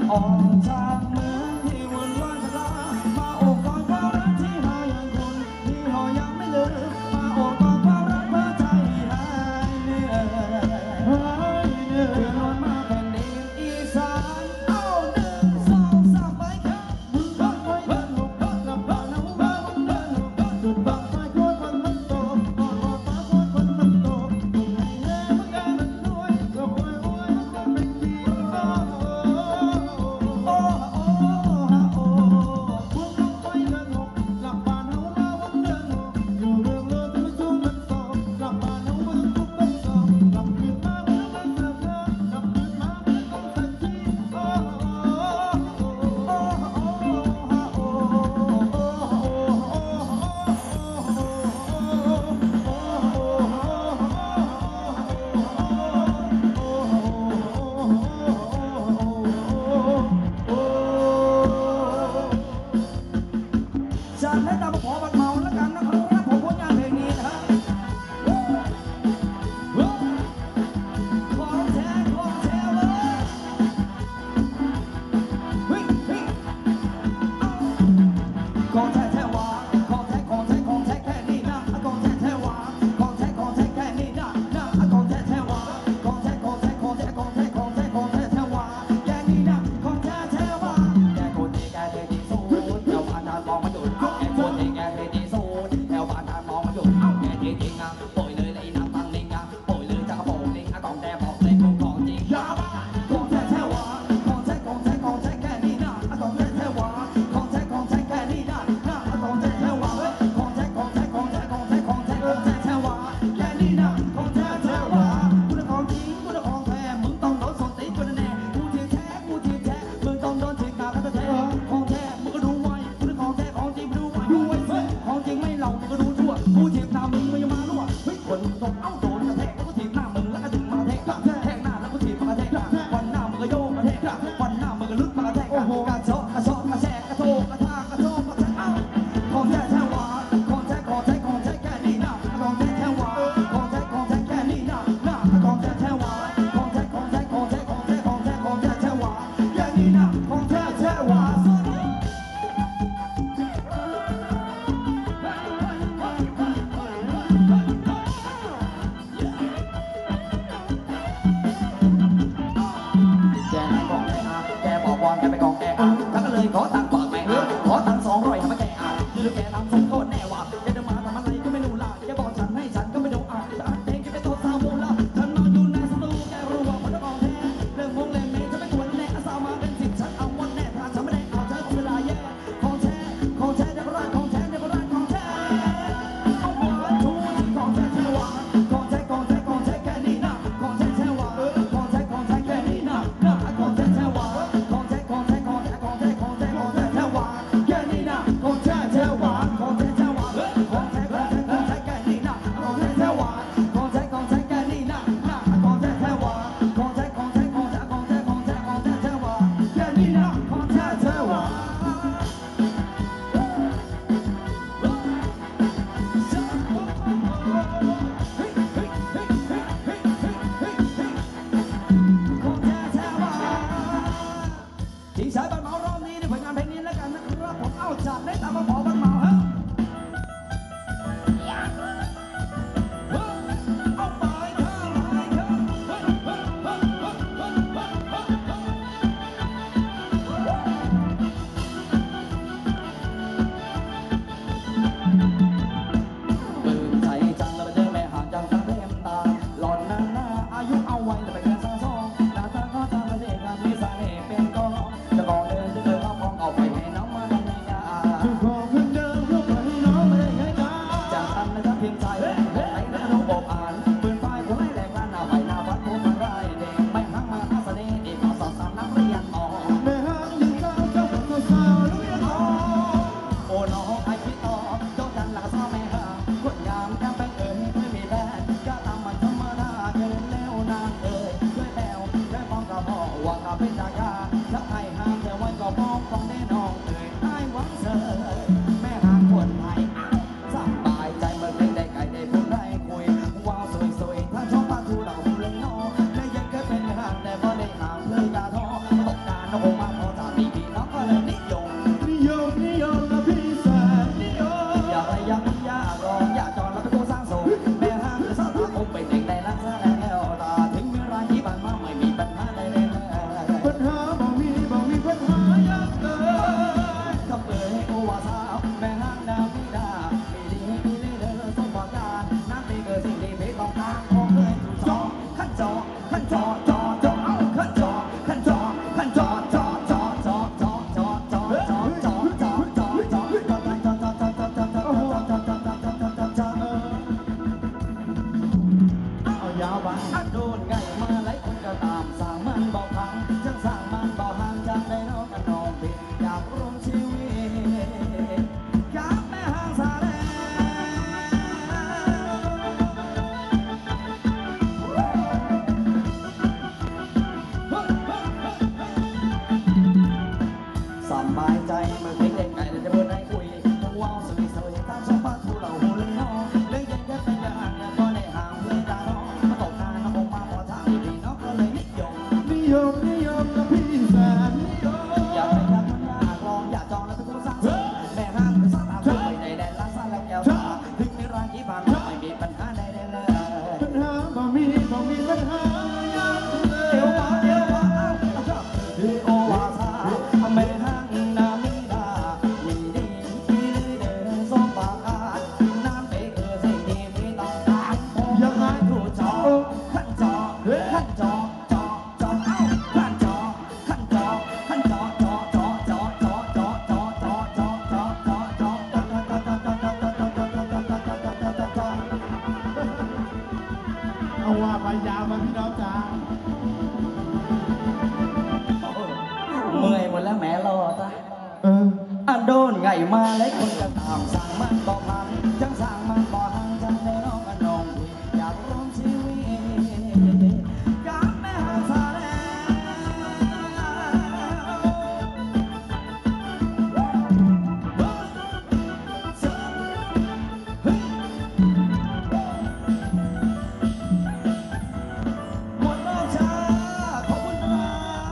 ออกจากเมืองที่วุ่นวายชรามาโอบกอดความรักที่หายังคุณที่หอยังไม่ลืมมาโอบกอดความรักเพื่อใจหายเหนื่อยเพื่อนอนมาแผ่นดินอีสานเอา1 2 3ไปครับบุญบังไฟเดินหกกลับบ้านเอาบ้านเดินหกจุดบังไฟกลัวคนมันโตกอดฟ้ากลัวคนมันโตให้เล่มันแก่มันรวยก็โวยมันคนเป็นจริงโอ้โอ้โอ้บุญบังไฟเดินหกกลับบ้านเอาบ้านเดินหกอยู่เรื่องเลิศที่มันชุ่มมันโตกลับบ้านเอาบ้านทุกเป็นโตกลับคืนมาเมื่อมันเสือกเธอกลับคืนมาเมื่อต้องสักทีโอ้โอ้จัดให้ตามขอบัตรเมาแล้วกันนะครับผมผลงานเพลงนี้นะครับของแท้เลยเฮ้ยของแท้แท้หวานของแท้แค่นี้นะของแท้แท้หวานของแท้แค่นี้นะของแท้แท้หวานของแท้แท้หวานแค่นี้นะของแท้แท้หวานแกคนที่แกเธอที่สุดแถวบ้านทางมองมาหยุดแกคนที่แกเธอที่สุดแถวบ้านทางมองมาหยุดแกจริงๆอ่ะปล่อยเลยเลยน้ำตังลิงอ่ะปล่อยเลยจากกระโปรงลิงของแท้บอกเลยของจริงของแท้แท้หวานของแท้แค่นี้นะของแท้แท้หวานของแท้แค่นี้นะของแท้แท้หวานของแท้แท้หวานแค่นี้นะของแท้แท้หวานกูจะของจริงกูจะของแท้มึงต้องโดนสนตีกูแน่กูทีแท้มึงต้องโดนถีบตากันแท้ของแท้มึงก็ดูไว้กูจะของแท้ของจริงดูไว้ของจริงไม่เหล่ามึงก็ดูชั่วกูถีบตามึงไม่มารั่วเฮ้ยคนตกเอ้าโดนกระแทกแล้วก็ถีบหน้ามึงแล้วก็ดึงมากระแทกหน้าแล้วก็ถีบมากระแทกวันหน้ามึงก็โยกกระแทกวันหน้ามึงก็ลึกมากระแทกกระเชาะกระแชกกระโถกระทากระโชกกระแทกเอ้าของแท้แท้หวานของแท้แค่นี้นะของแท้แท้หวานของแท้แค่นี้นะของแท้แท้หวานของแท้แท้หวานแค่นี้นะของแท้แท้หวานแกบอกวอนแกไปกองแกฉันก็เลยขอตังค์เปิดแม่ขอตังค์200ทำให้แกหรือแกทำสมโทษแน่ว่าแกจะมาทำอะไรก็ไม่รู้ล่ะแกบอกฉันให้ฉันก็ไม่ดูจะอัดเพลงแกไปโทษซามูล่ะฉันนอนอยู่ในสตูแกรู้ว่ามันจะกองแท้เรื่องมงเล่นเมย์จะไม่ควรแน่สาวมาเป็น10ฉันเอาวันแน่ถ้าฉันไม่ได้เอาเธอคงจะได้แย่ของแท้เดี๋ยวก็รักของแท้เอาหวานทูที่ของแท้หวานของแท้แค่นี้นะของแท้หวานของแท้แค่นี้นะของแท้หวานของแท้หวานแค่นี้นะของแท้หวานของแท้แค่นี้นะของแท้แค่นี้นะของแท้หวานของแท้แค่นี้นะของแท้หวานของแท้แค่นี้นะของแท้แหวานที่สายบันเมารอบนี้ในผลงานเพลงนี้แล้วกันนะครับผมเอาจัดได้ตามมาขอบันเมาฮะเอาไปปืนใจจังแล้วไปเจอแม่ห่างจังทั้งเต็มตาหลอนหน้าอายุเอาไว้แต่ไปแค่2 หน้าตาก็ทำมาเด็กมีสาเหตุเป็นก็จะก่อนเดินจะเจอเขาพองเอาไปให้น้องมาได้ไงจะขอขึ้นเดิมลูกไปให้น้องมาได้ไงจากตันในทัพเพียงใจไหนแล้วน้องบอกอ่านปืนไฟผมให้แหลกล้านหน้าไปหน้าวัดผมมาได้เด็กไม่หักมาอาสเดเด็กขอ3นักเรียนออกแม่ห้างยิงเก้าเจ้าของตัวสาวลูกเรียนออกโอ้น้องไอ้พี่ต่อโดนดันหลักซ้อแม่ห้างคนยามแก้มแป้งเอ๋ยไม่มีแบนก็ตามมันธรรมดาเกินแล้วนางเอ๋ยด้วยแล้วได้มองกับพ่อว่ากับเป็นดากาถ้าไอ้ห้ามแต่วันก็มองของแน่นอนเอ๋ยไอ้หวังเสยแม่ห้างคนไทยสบายใจเมื่อได้ไก่ได้พูดได้คุยว้าวสวยๆทั้งชอบมาทูเราเลยน้องและยังเคยเป็นห้างแต่พอได้ห่างเลยตาท้อตกการน้องมาพอใจเมื่อเพลงเด็กไก่จะเปิดให้คุยว้าวสวีทสวีทตามชาวบ้านทุเราหูเลยน้องเล่นยังแค่เป็นอย่างเนี่ยก็ได้ห่างเพื่อนกันมาตกงานน้องคงมาพอทางดีน้องก็เลยนิยมนะพี่แสนนิยมอยากไปทำอยากลองอยากจองแล้วไปกู้สร้างแม่ห้างไปสร้างตามไปในแดนลาซาแล้วแก้วถึงมีร้านกี่บาทไม่มีปัญหาใดเลยปัญหาบ่มีปัญหาเดี๋ยวมาคือโอวาซาไม่ห้างนามิดาวีดีเดินส่งปากอาน้ำไปเกิดสิ่งที่ไม่ต้องการยังไงถูกจอขั้นจอขั้นจอขั้นจอขั้นจอขั้นจอเอาว่าไปยาวมาพี่น้องจ๋าเมื่อยหมดแล้วแม่รอจ้ะโดนไงมาเลยคนจะตามสั่งมันบ่พันจังสั่งมันบ่หังจังได้น้องกันน้องอยากร่วมชีวิตกับแม่หาซาแลหมดแล้วจ้าขอบคุณครับ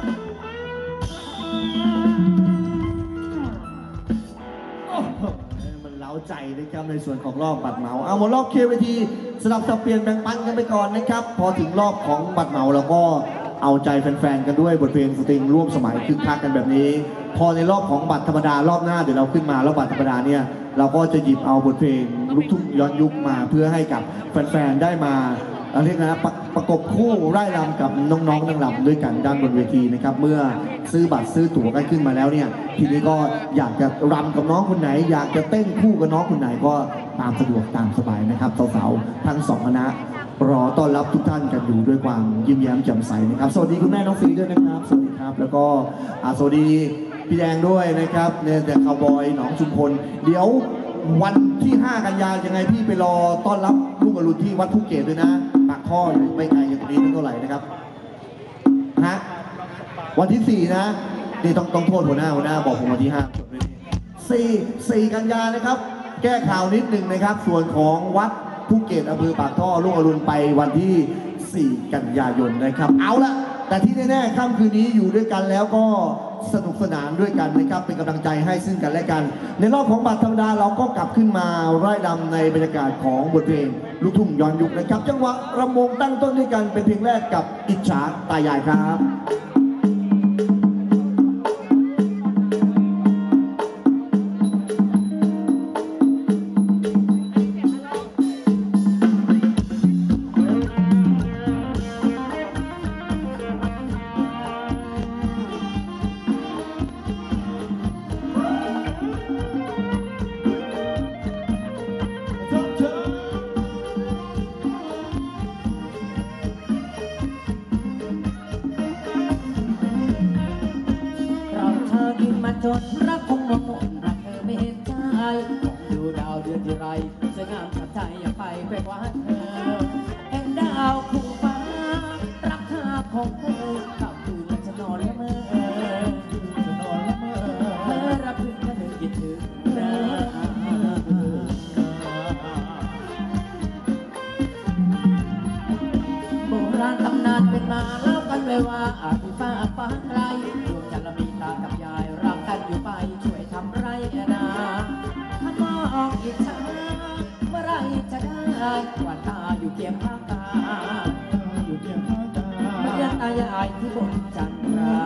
มันเล้าใจนะครับในส่วนของรอบบัตรเหมาเอาหมดรอบเคลียร์เวทีสลับสับเปลี่ยนแบ่งปันกันไปก่อนนะครับพอถึงรอบของบัตรเหมาเราก็เอาใจแฟนๆกันด้วยบทเพลงสตริงร่วมสมัยคึกคักกันแบบนี้พอในรอบของบัตรธรรมดารอบหน้าเดี๋ยวเราขึ้นมารอบบัตรธรรมดาเนี่ยเราก็จะหยิบเอาบทเพลงลูกทุ่งย้อนยุคมาเพื่อให้กับแฟนๆได้มาเรียกนะประกบคู่ไร่รำกับน้องๆนางรำด้วยกันด้านบนเวทีนะครับเมื่อซื้อบัตรซื้อตั๋วกันขึ้นมาแล้วเนี่ยทีนี้ก็อยากจะรำกับน้องคนไหนอยากจะเต้นคู่กับน้องคนไหนก็ตามสะดวกตามสบายนะครับสาวๆทั้งสองคณะรอต้อนรับทุกท่านกันอยู่ด้วยความยิ้มแย้มแจ่มใสนะครับสวัสดีคุณแม่น้องฟรีด้วยนะครับสวัสดีครับแล้วก็สวัสดีพี่แดงด้วยนะครับเนี่ยแต่คาวบอยหนองชุมพลเดี๋ยววันที่5 กันยายนยังไงพี่ไปรอต้อนรับลูกอรุณที่วัดภูเก็ตด้วยนะปากท่อไม่ไกลจากตรงนี้เท่าไหร่นะครับฮะวันที่4นะนี่ต้องโทษหัวหน้าบอกผมวันที่4 กันยายนนะครับแก้ข่าวนิดหนึ่งนะครับส่วนของวัดภูเก็ตอำเภอปากท่อลูกอรุณไปวันที่4 กันยายนนะครับเอาละแต่ที่แน่ๆค่ำคืนนี้อยู่ด้วยกันแล้วก็สนุกสนานด้วยกันนะครับเป็นกำลังใจให้ซึ่งกันและกันในรอบของบัตรธรรมดาเราก็กลับขึ้นมาไร่รำในบรรยากาศของบทเพลงลูกทุ่งย้อนยุคนะครับจังหวะรำวงตั้งต้นด้วยกันเป็นเพลงแรกกับอิจฉาตายายครับจนรักคงหมดหมดรักเธอไม่เห็นใจดูดาวเดือนที่ไรสวยงามจับใจอยากไปแกว่งว่าเธอเห็นดาวคู่ฟ้ารักเธอของเธอขับคืนและจะนอนละเมอเธอรับถึงก็นึกคิดถึงโบราณตำนานเป็นมาเล่ากันเลยว่าอาจฟ้าฟ้าไรดวงจันทร์มีตากับยายรักกันอยู่ไปช่วยทำไรนาถ้ามองอิจฉาเมื่อไรจะได้หวานตาอยู่เคียงข้างตาเมื่อตายายที่บนจันทรา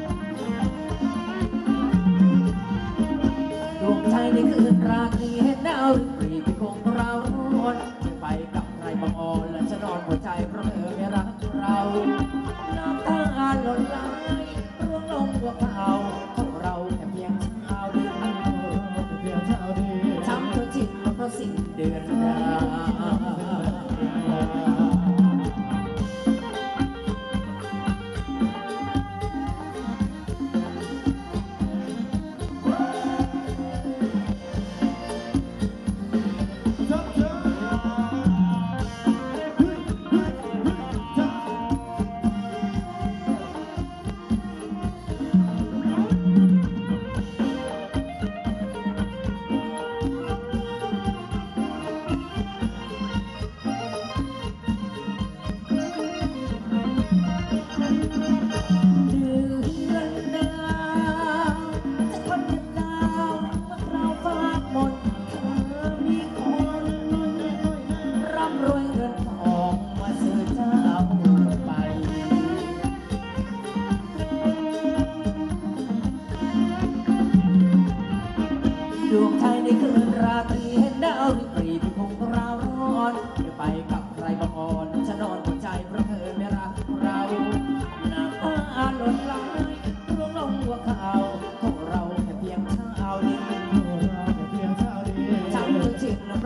ในคืนราตรีเห็นด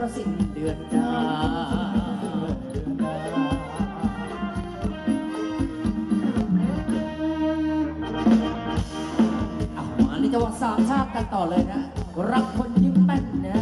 สิ้นเดือนดามาในจังหวะสามชาติกันต่อเลยนะรักคนยิ้มแป้นนะ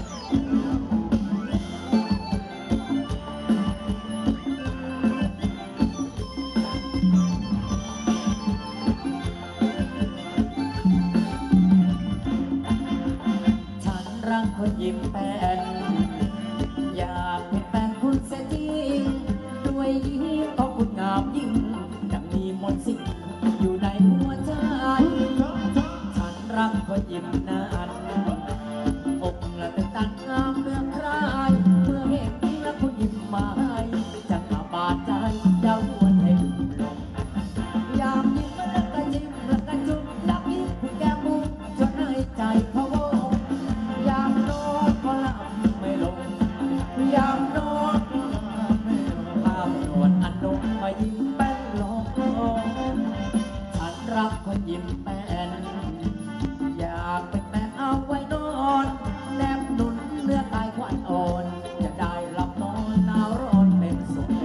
รักคนยิ้มแป้นอยากเป็นแฟนคุณเสียจริงด้วยยิ้มของคุณงามยิ่งดังมีมนต์สิ่งอยู่ในหัวใจฉันรักคนยิ้มนานอกและเป็นตันงามเมื่อใครเมื่อเห็นและคุณยิ้มมาให้จะมาบาดใจเดาหัวใจลงยามยิ้มแล้วก็ยิ้มแล้วก็จุ๊บรักยิ้มคุณแก้มบุ้งจนให้ใจเขายามนอนก็หลับไม่ลงยามนอนก็หลับไม่ลงภาพนวลอันนงมายิ้มแป้นหลอกฉันรักคนยิ้มแป้นอยากเป็นแม่เอาไว้นอนแนบหนุนเนื้อกายขวัญอ่อนจะได้หลับนอนหนาวร้อนเป็นสุข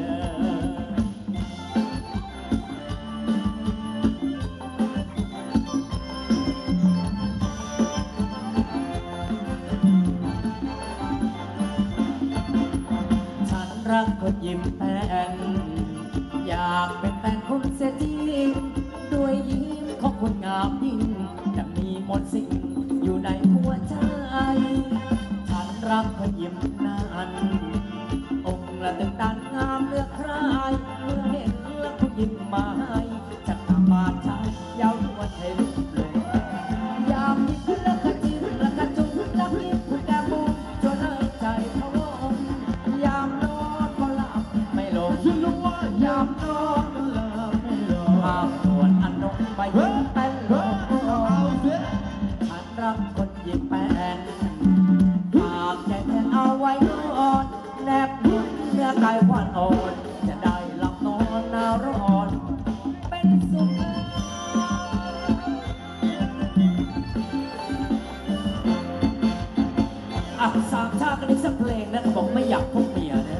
รักคนยิ้มแป้นอยากเป็นแฟนคุณเสียจริงด้วยยิ้มของคุณงามยิ่งจะมีมนต์สิ่งอยู่ในหัวใจฉันรักคนยิ้มนานองค์ละตึงตันงามเลือกใครเมื่อเห็นแล้วคุณยิ้มมาให้จะตามบาดใจยาวหัวใจลุกเลยยามยิ้มแล้วก็จิ้มแล้วก็จุ๊บรักยิ้มคุณแก้มบุ้งจนให้ใจเขายามนอนก็หลับไม่ลงยามนอนก็หลับไม่ลงภาพนวลอันนงไปยิ้มแป้นหลอกฉันรักคนยิ้มแป้นหากใจแทนเอาไว้นอนแนบยิ้มเนื้อกายหวานอ่อนจะได้หลับนอนหนาวร้อนเป็นสุขสามชาติกันอีกสักเพลงนะเขาบอกไม่อยากพบเมียนะ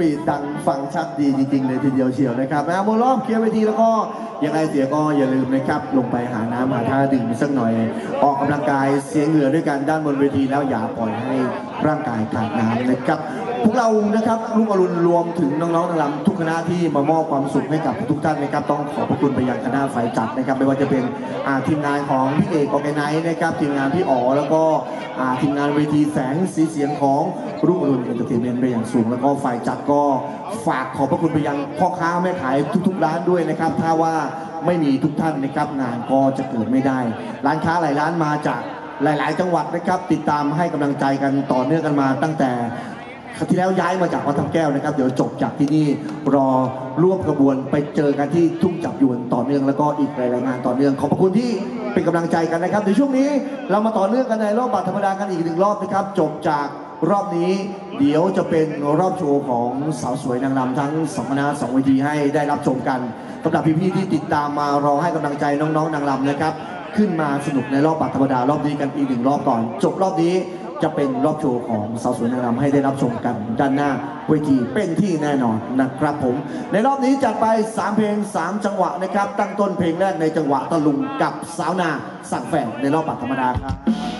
วีดดังฟังชัดดีจริงๆเลยทีเดียวเชียวนะครับนะบนรอบเคลียร์เวทีแล้วก็ยังไงเสียก็อย่าลืมนะครับลงไปหาน้ำหาท่าดื่มสักหน่อย ออกกำลังกายเสียเหงื่อด้วยกันด้านบนเวทีแล้วอย่าปล่อยให้ร่างกายขาดน้ำนะครับพวกเรานะครับลูกอรุณรวมถึงน้องๆนางรำทุกคณะที่มามอบความสุขให้กับทุกท่านนะครับต้องขอบพระคุณไปยังคณะฝ่ายจัดนะครับไม่ว่าจะเป็นทีมงานของพี่เอกออร์แกไนซ์นะครับทีมงานพี่อ๋อแล้วก็ทีมงานเวทีแสงสีเสียงของรุ่งอรุณเอนเตอร์เทนเมนต์ไปอย่างสูงแล้วก็ฝ่ายจัดก็ฝากขอบพระคุณไปยังพ่อค้าแม่ขายทุกๆร้านด้วยนะครับถ้าว่าไม่มีทุกท่านนะครับงานก็จะเกิดไม่ได้ร้านค้าหลายร้านมาจากหลายๆจังหวัดนะครับติดตามให้กำลังใจกันต่อเนื่องกันมาตั้งแต่ที่แล้วย้ายมาจากวัดทับแก้วนะครับเดี๋ยวจบจากที่นี่รอร่วมกระบวนไปเจอกันที่ทุ่งจับยวนต่อเนื่องแล้วก็อีกหลายๆงานต่อเนื่องขอบคุณที่เป็นกำลังใจกันนะครับในช่วงนี้เรามาต่อเนื่องกันในรอบบัตรธรรมดากันอีก1 รอบนะครับจบจากรอบนี้เดี๋ยวจะเป็นรอบโชว์ของสาวสวยนางรำทั้ง2คณะ2เวทีให้ได้รับชมกันสำหรับพี่ๆที่ติดตามมารอให้กำลังใจน้องๆนางรำนะครับขึ้นมาสนุกในรอบบัตรธรรมดารอบนี้กันอีก1 รอบก่อนจบรอบนี้จะเป็นรอบโชว์ของสาวสวยนางรำให้ได้รับชมกันด้านหน้าเวทีเป็นที่แน่นอนนะครับผมในรอบนี้จัดไป3 เพลง 3 จังหวะนะครับตั้งต้นเพลงแรกในจังหวะตะลุงกับสาวนาสั่งแฝงในรอบบัตรธรรมดาครับ